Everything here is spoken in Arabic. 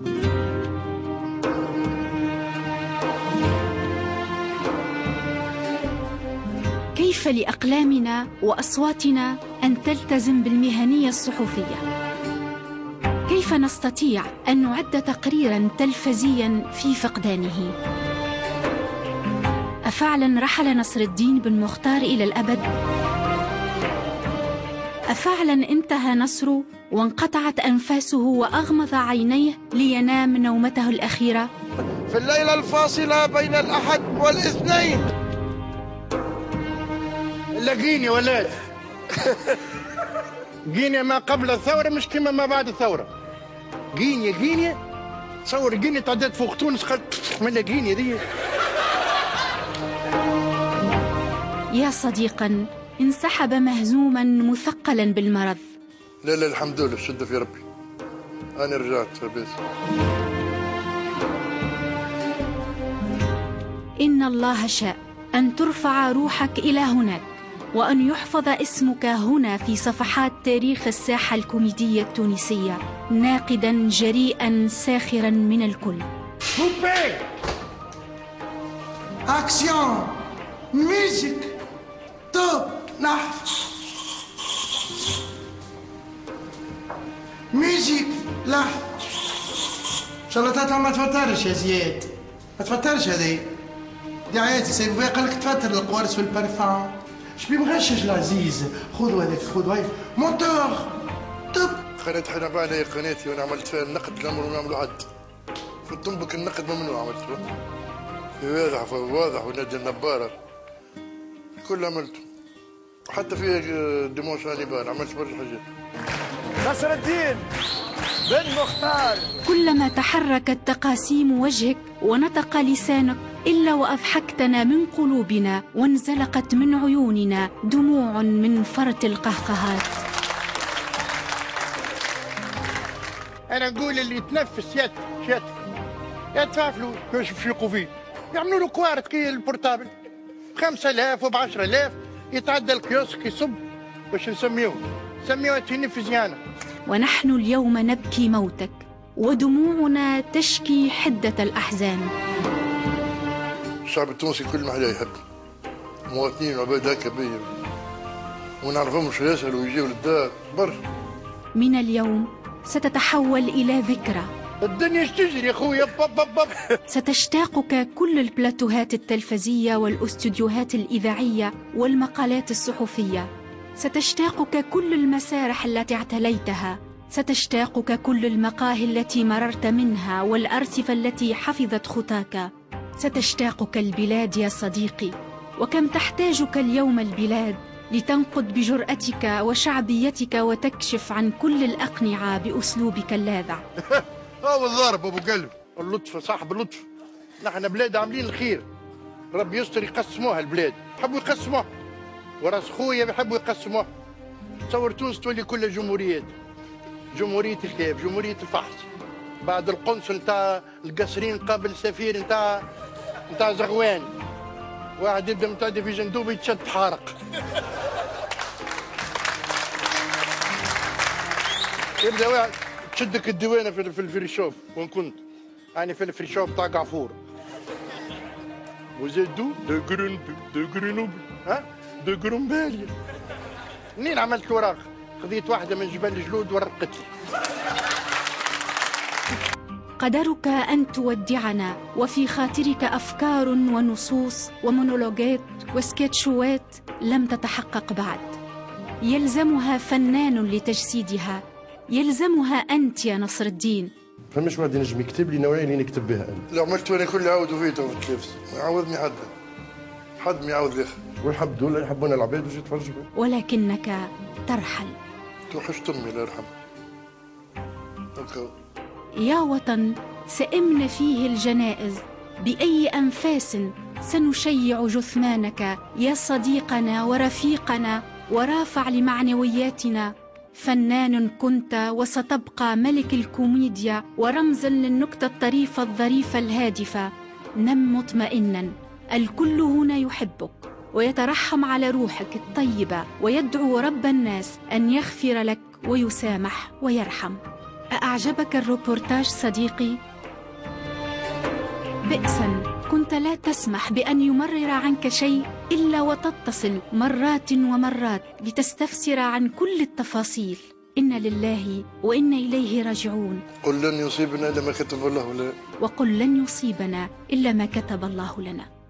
كيف لأقلامنا وأصواتنا أن تلتزم بالمهنية الصحفية؟ كيف نستطيع أن نعد تقريراً تلفزياً في فقدانه؟ أفعلاً رحل نصر الدين بن مختار إلى الأبد؟ أفعلاً انتهى نصره وانقطعت أنفاسه وأغمض عينيه لينام نومته الأخيرة؟ في الليلة الفاصلة بين الأحد والاثنين لقيني ولاد. جينيا ما قبل الثورة مش كما ما بعد الثورة. جينيا تصور جينيا تعدت فوق تونس قالت من جينيا دي. يا صديقا انسحب مهزوما مثقلا بالمرض. لا الحمد لله شد في ربي أنا رجعت بس. إن الله شاء أن ترفع روحك إلى هناك وأن يحفظ اسمك هنا في صفحات تاريخ الساحة الكوميدية التونسية، ناقدا جريئا ساخرا من الكل. أكسيون ميوزيك توب لحظة ميوزيك لحظة. إن شاء الله تطلع ما تفطرش يا زياد، ما تفطرش هذه دي عياتي سيبويا قال لك تفطر القوارص في البارفان. شبي مغشش العزيز، خذوا هذاك خذوا هاي موتور طب. قناة حنا بالي قناتي وانا عملت فيها النقد الامر ونعملوا عد في الطنبك النقد ممنوع عملت في واضح ونادي النبارة كل عملته، حتى في ديمونش هانيبال عملت برشا حاجات. نصر الدين بن مختار. كلما تحركت تقاسيم وجهك ونطق لسانك إلا وأضحكتنا من قلوبنا وانزلقت من عيوننا دموع من فرط القهقهات. أنا نقول اللي يتنفس يدفع فلوس باش يفيقوا فيه، يعملوا له كوارت كي البورتابل ب5000 وب10000 يتعدى الكيوسك يصب باش نسميوه تنفزيانا. ونحن اليوم نبكي موتك ودموعنا تشكي حدة الأحزان. الشعب التونسي كل ما حدا يحب مواطنين وعباد هكا بيا ونعرفهمش يسألوا ويجيوا للدار برشا. من اليوم ستتحول إلى ذكرى. الدنيا تجري يا خويا ستشتاقك كل البلاتوهات التلفزية والاستوديوهات الإذاعية والمقالات الصحفية. ستشتاقك كل المسارح التي اعتليتها. ستشتاقك كل المقاهي التي مررت منها والأرصفة التي حفظت خطاك. ستشتاقك البلاد يا صديقي، وكم تحتاجك اليوم البلاد لتنقد بجرأتك وشعبيتك وتكشف عن كل الأقنعة بأسلوبك اللاذع. والضرب أبو قلب اللطف صاحب اللطف. نحن بلاد عاملين الخير، ربي يستر يقسموها البلاد، يحبوا يقسموها وراس خويا بيحبوا يقسموها. تصور تونس تولي كلها جمهوريات، جمهورية الكيف، جمهورية الفحص، بعد القنصل نتاع القصرين قابل سفير نتاع زغوان، واحد يبدا متعدي في جندوبي يتشد حارق. يبدا واحد تشدك الديوانه في الفريشوف وين كنت يعني في الفريشوف تاع قعفور وزادو دو جرونباليا. منين عملت وراق؟ خذيت واحده من جبال الجلود ورقت لي. قدرك أن تودعنا وفي خاطرك أفكار ونصوص ومونولوجات وسكتشوات لم تتحقق بعد، يلزمها فنان لتجسيدها، يلزمها أنت يا نصر الدين. فمش واحد ينجم يكتب لي نوعية اللي نكتب بها أنا. لو عملت أنا كل عاودوا فيتو في التلفز، ما يعوضني حد ما يعوض الآخر. والحب دول يحبون العباد ويجي يتفرجوا بها. ولكنك ترحل. توحشت أمي الله يرحمها. يا وطن سئمن فيه الجنائز، بأي أنفاس سنشيع جثمانك يا صديقنا ورفيقنا ورافع لمعنوياتنا. فنان كنت وستبقى ملك الكوميديا ورمزا للنكتة الطريفة الظريفة الهادفة. نم مطمئنا، الكل هنا يحبك ويترحم على روحك الطيبة ويدعو رب الناس أن يغفر لك ويسامح ويرحم. أعجبك الروبورتاج صديقي؟ بئسا كنت لا تسمح بأن يمرر عنك شيء إلا وتتصل مرات ومرات لتستفسر عن كل التفاصيل. إن لله وإنا إليه راجعون. قل لن يصيبنا إلا ما كتب الله لنا. وقل لن يصيبنا إلا ما كتب الله لنا.